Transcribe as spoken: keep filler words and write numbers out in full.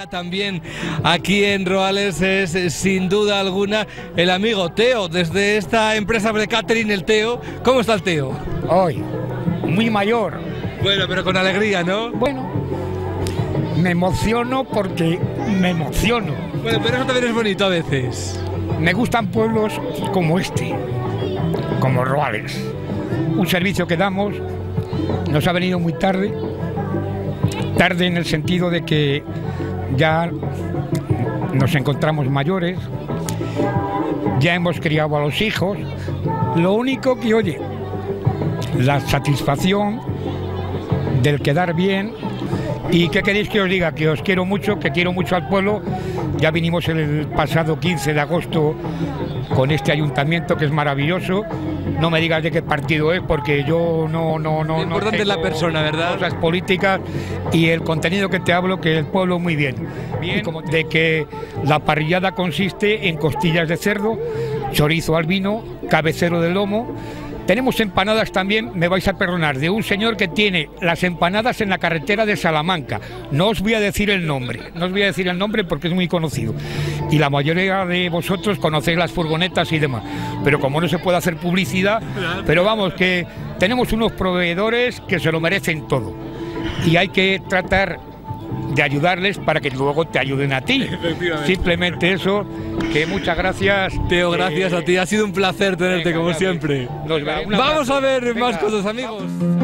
colega también aquí en Roales es, es sin duda alguna el amigo Teo, desde esta empresa de catering, el Teo. ¿Cómo está el Teo? Hoy, muy mayor. Bueno, pero con alegría, ¿no? Bueno, me emociono porque me emociono. Bueno, pero eso también es bonito a veces. Me gustan pueblos como este, como Roales. Un servicio que damos nos ha venido muy tarde, tarde en el sentido de que ya nos encontramos mayores, ya hemos criado a los hijos. Lo único que, oye, la satisfacción del quedar bien. ¿Y qué queréis que os diga? Que os quiero mucho, que quiero mucho al pueblo. Ya vinimos el pasado quince de agosto con este ayuntamiento que es maravilloso. No me digas de qué partido es, porque yo no... no, no Lo importante no es la persona, ¿verdad? Cosas políticas y el contenido que te hablo, que el pueblo muy bien. Bien, de que la parrillada consiste en costillas de cerdo, chorizo al vino, cabecero de lomo. Tenemos empanadas también, me vais a perdonar, de un señor que tiene las empanadas en la carretera de Salamanca. No os voy a decir el nombre, no os voy a decir el nombre porque es muy conocido. Y la mayoría de vosotros conocéis las furgonetas y demás. Pero como no se puede hacer publicidad, pero vamos, que tenemos unos proveedores que se lo merecen todo. Y hay que tratar de ayudarles para que luego te ayuden a ti. Simplemente eso, que muchas gracias. Teo, gracias eh, a ti, ha sido un placer tenerte venga, como siempre. Nos Vamos a ver venga. más cosas, amigos.